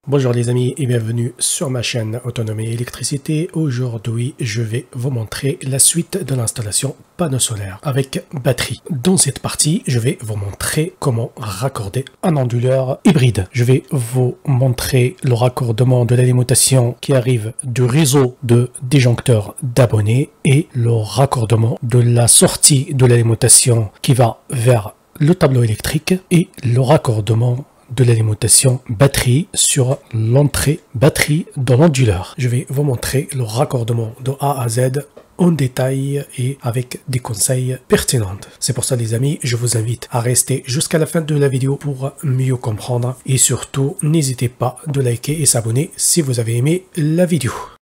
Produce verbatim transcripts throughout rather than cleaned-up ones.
Bonjour les amis et bienvenue sur ma chaîne Autonomie et Électricité. Aujourd'hui, je vais vous montrer la suite de l'installation panneau solaire avec batterie. Dans cette partie, je vais vous montrer comment raccorder un onduleur hybride. Je vais vous montrer le raccordement de l'alimentation qui arrive du réseau de disjoncteurs d'abonnés et le raccordement de la sortie de l'alimentation qui va vers le tableau électrique et le raccordement de l'alimentation batterie sur l'entrée batterie dans l'onduleur. Je vais vous montrer le raccordement de A à Z en détail et avec des conseils pertinents. C'est pour ça les amis, je vous invite à rester jusqu'à la fin de la vidéo pour mieux comprendre et surtout n'hésitez pas de liker et s'abonner si vous avez aimé la vidéo.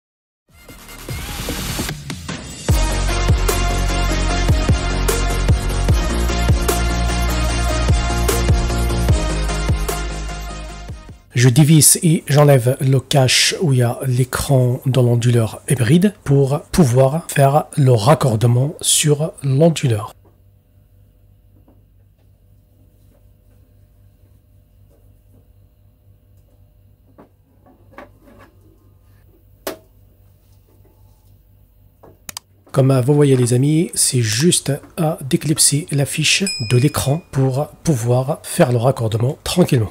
Je dévisse et j'enlève le cache où il y a l'écran de l'onduleur hybride pour pouvoir faire le raccordement sur l'onduleur. Comme vous voyez les amis, c'est juste à déclipser la fiche de l'écran pour pouvoir faire le raccordement tranquillement.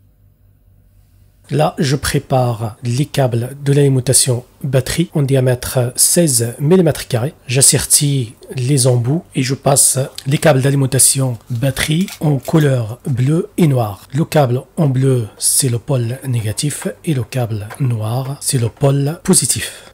Là, je prépare les câbles de l'alimentation batterie en diamètre seize millimètres carrés. J'assertis les embouts et je passe les câbles d'alimentation batterie en couleur bleu et noir. Le câble en bleu, c'est le pôle négatif et le câble noir, c'est le pôle positif.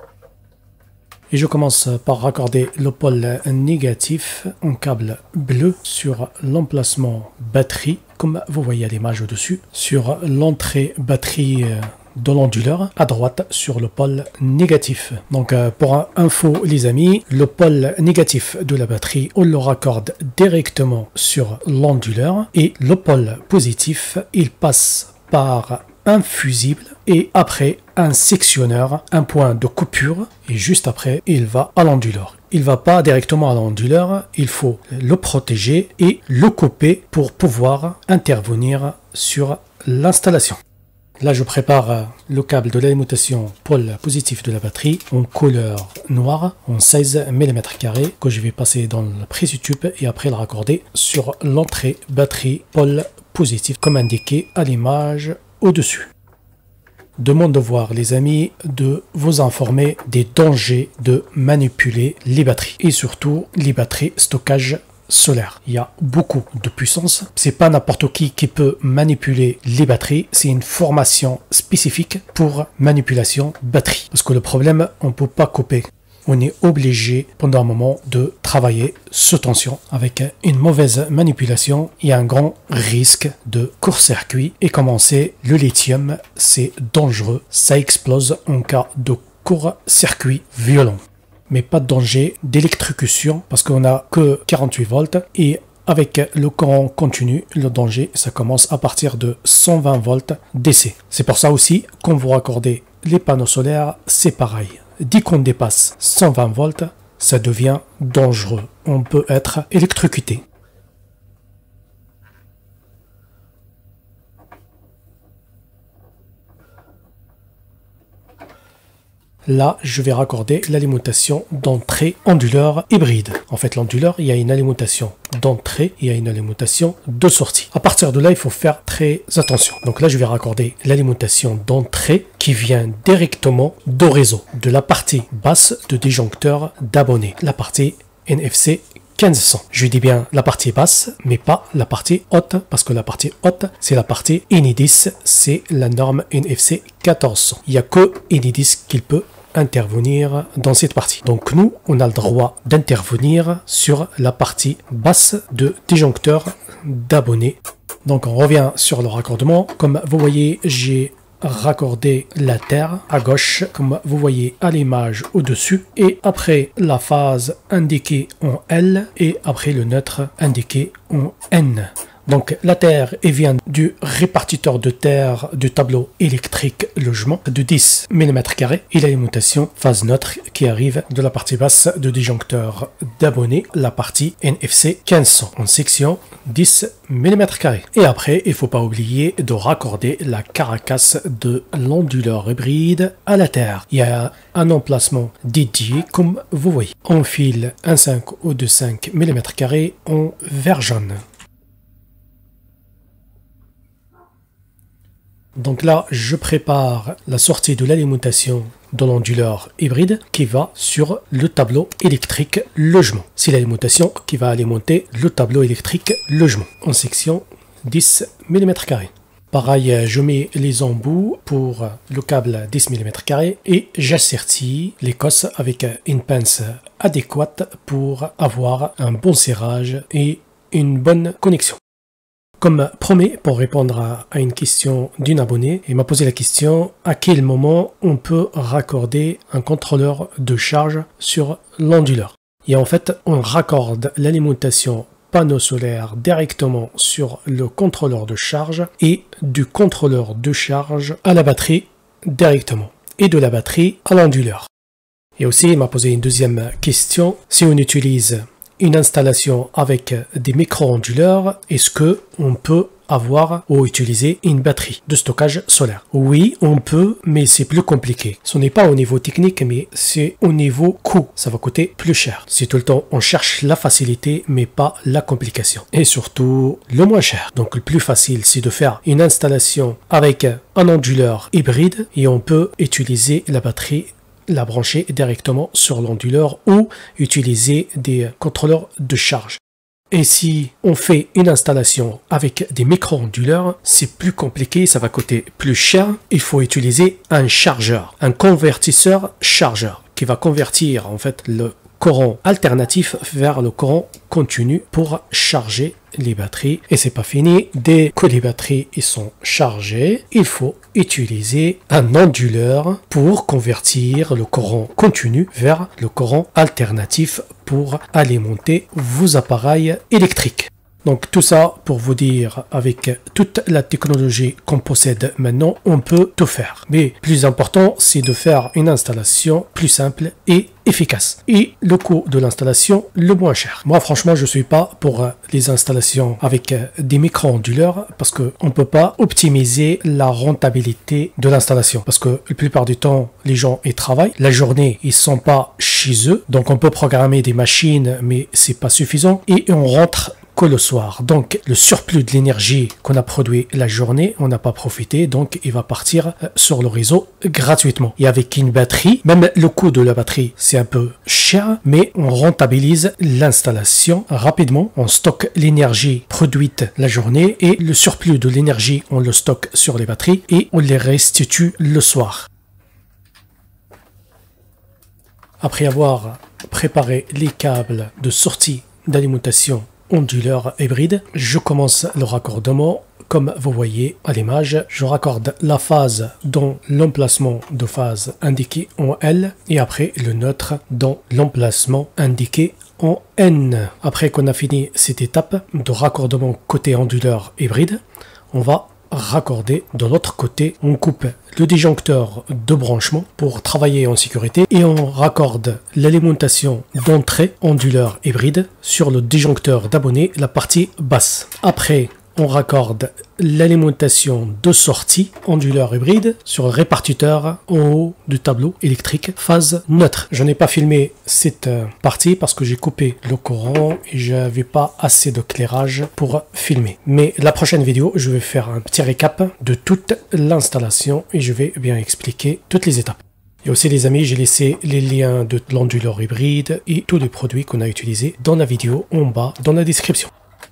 Et je commence par raccorder le pôle négatif en câble bleu sur l'emplacement batterie, comme vous voyez à l'image au-dessus, sur l'entrée batterie de l'onduleur, à droite sur le pôle négatif. Donc pour info les amis, le pôle négatif de la batterie, on le raccorde directement sur l'onduleur et le pôle positif, il passe par un fusible et après un sectionneur, un point de coupure et juste après il va à l'onduleur. Il va pas directement à l'onduleur, il faut le protéger et le couper pour pouvoir intervenir sur l'installation. Là je prépare le câble de l'alimentation pôle positif de la batterie en couleur noire en seize millimètres carrés que je vais passer dans le pressitube et après le raccorder sur l'entrée batterie pôle positif comme indiqué à l'image au-dessus. De mon devoir, les amis, de vous informer des dangers de manipuler les batteries et surtout les batteries stockage solaire. Il y a beaucoup de puissance. C'est pas n'importe qui qui peut manipuler les batteries. C'est une formation spécifique pour manipulation batterie. Parce que le problème, on peut pas couper. On est obligé pendant un moment de travailler sous tension. Avec une mauvaise manipulation, il y a un grand risque de court-circuit. Et comme on sait, le lithium, c'est dangereux. Ça explose en cas de court-circuit violent. Mais pas de danger d'électrocution parce qu'on n'a que quarante-huit volts. Et avec le courant continu, le danger, ça commence à partir de cent vingt volts D C. C'est pour ça aussi, quand vous raccordez les panneaux solaires, c'est pareil. Dès qu'on dépasse cent vingt volts, ça devient dangereux. On peut être électrocuté. Là, je vais raccorder l'alimentation d'entrée onduleur hybride. En fait, l'onduleur, il y a une alimentation d'entrée, il y a une alimentation de sortie. À partir de là, il faut faire très attention. Donc là, je vais raccorder l'alimentation d'entrée qui vient directement du réseau, de la partie basse de disjoncteur d'abonnés, la partie N F C quinze cents. Je dis bien la partie basse, mais pas la partie haute, parce que la partie haute, c'est la partie Enedis, c'est la norme N F C quatorze cents. Il n'y a que Enedis qui peut intervenir dans cette partie. Donc nous, on a le droit d'intervenir sur la partie basse de disjoncteur d'abonnés. Donc on revient sur le raccordement. Comme vous voyez, j'ai raccordé la terre à gauche comme vous voyez à l'image au-dessus et après la phase indiquée en L et après le neutre indiqué en N. Donc la terre elle vient du répartiteur de terre du tableau électrique logement de dix millimètres carrés et l'alimentation phase neutre qui arrive de la partie basse de disjoncteur d'abonnés, la partie N F C quinze cents en section dix millimètres carrés. Et après, il ne faut pas oublier de raccorder la caracasse de l'onduleur hybride à la terre. Il y a un emplacement dédié comme vous voyez. On file un cinq ou deux cinq millimètres carrés en vert jaune. Donc là, je prépare la sortie de l'alimentation de l'onduleur hybride qui va sur le tableau électrique logement. C'est l'alimentation qui va alimenter le tableau électrique logement en section dix millimètres carrés. Pareil, je mets les embouts pour le câble dix millimètres carrés et j'assertis les cosses avec une pince adéquate pour avoir un bon serrage et une bonne connexion. Comme promis, pour répondre à, à une question d'une abonnée, il m'a posé la question à quel moment on peut raccorder un contrôleur de charge sur l'onduleur. Et en fait, on raccorde l'alimentation panneau solaire directement sur le contrôleur de charge et du contrôleur de charge à la batterie directement et de la batterie à l'onduleur. Et aussi, il m'a posé une deuxième question. Si on utilise une installation avec des micro-onduleurs, est-ce que on peut avoir ou utiliser une batterie de stockage solaire? Oui, on peut, mais c'est plus compliqué. Ce n'est pas au niveau technique, mais c'est au niveau coût. Ça va coûter plus cher. C'est tout le temps, on cherche la facilité, mais pas la complication. Et surtout, le moins cher. Donc, le plus facile, c'est de faire une installation avec un onduleur hybride et on peut utiliser la batterie, la brancher directement sur l'onduleur ou utiliser des contrôleurs de charge. Et si on fait une installation avec des micro-onduleurs, c'est plus compliqué, ça va coûter plus cher. Il faut utiliser un chargeur, un convertisseur chargeur qui va convertir en fait le courant alternatif vers le courant continu pour charger les batteries. Et c'est pas fini, dès que les batteries ils sont chargées, il faut utiliser un onduleur pour convertir le courant continu vers le courant alternatif pour alimenter vos appareils électriques. Donc tout ça pour vous dire, avec toute la technologie qu'on possède maintenant, on peut tout faire. Mais plus important, c'est de faire une installation plus simple et efficace. Et le coût de l'installation le moins cher. Moi franchement, je suis pas pour les installations avec des micro-onduleurs parce qu'on ne peut pas optimiser la rentabilité de l'installation. Parce que la plupart du temps, les gens ils travaillent. La journée, ils sont pas chez eux. Donc on peut programmer des machines, mais c'est pas suffisant. Et on rentre que le soir. Donc le surplus de l'énergie qu'on a produit la journée, on n'a pas profité, donc il va partir sur le réseau gratuitement. Et avec une batterie, même le coût de la batterie c'est un peu cher, mais on rentabilise l'installation rapidement, on stocke l'énergie produite la journée et le surplus de l'énergie on le stocke sur les batteries et on les restitue le soir. Après avoir préparé les câbles de sortie d'alimentation onduleur hybride, je commence le raccordement. Comme vous voyez à l'image, je raccorde la phase dans l'emplacement de phase indiqué en L et après le neutre dans l'emplacement indiqué en N. Après qu'on a fini cette étape de raccordement côté onduleur hybride, on va raccorder de l'autre côté. On coupe le disjoncteur de branchement pour travailler en sécurité et on raccorde l'alimentation d'entrée onduleur hybride sur le disjoncteur d'abonné, la partie basse. Après, on raccorde l'alimentation de sortie onduleur hybride sur le répartiteur en haut du tableau électrique phase neutre. Je n'ai pas filmé cette partie parce que j'ai coupé le courant et j'avais pas assez d'éclairage pour filmer. Mais la prochaine vidéo, je vais faire un petit récap de toute l'installation et je vais bien expliquer toutes les étapes. Et aussi les amis, j'ai laissé les liens de l'onduleur hybride et tous les produits qu'on a utilisés dans la vidéo en bas dans la description.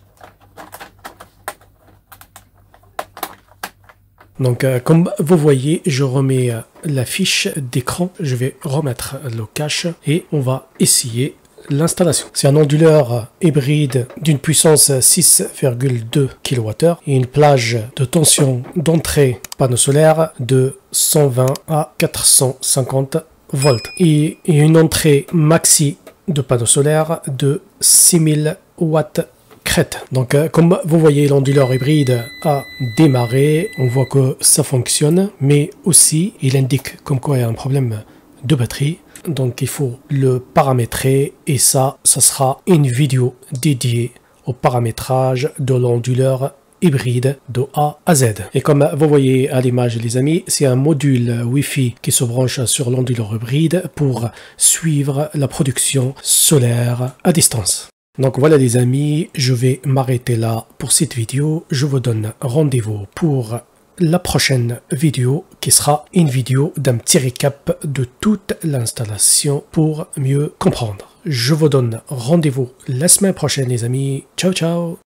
Donc euh, comme vous voyez, je remets euh, la fiche d'écran, je vais remettre le cache et on va essayer l'installation. C'est un onduleur hybride d'une puissance six virgule deux kilowattheures et une plage de tension d'entrée panneau solaire de cent vingt à quatre cent cinquante volts et, et une entrée maxi de panneau solaire de six mille watts crête. Donc euh, comme vous voyez, l'onduleur hybride a démarré, on voit que ça fonctionne, mais aussi il indique comme quoi il y a un problème de batterie. Donc il faut le paramétrer et ça, ça sera une vidéo dédiée au paramétrage de l'onduleur hybride de A à Z. Et comme vous voyez à l'image les amis, c'est un module Wi-Fi qui se branche sur l'onduleur hybride pour suivre la production solaire à distance. Donc voilà les amis, je vais m'arrêter là pour cette vidéo. Je vous donne rendez-vous pour la prochaine vidéo qui sera une vidéo d'un petit récap de toute l'installation pour mieux comprendre. Je vous donne rendez-vous la semaine prochaine les amis. Ciao ciao.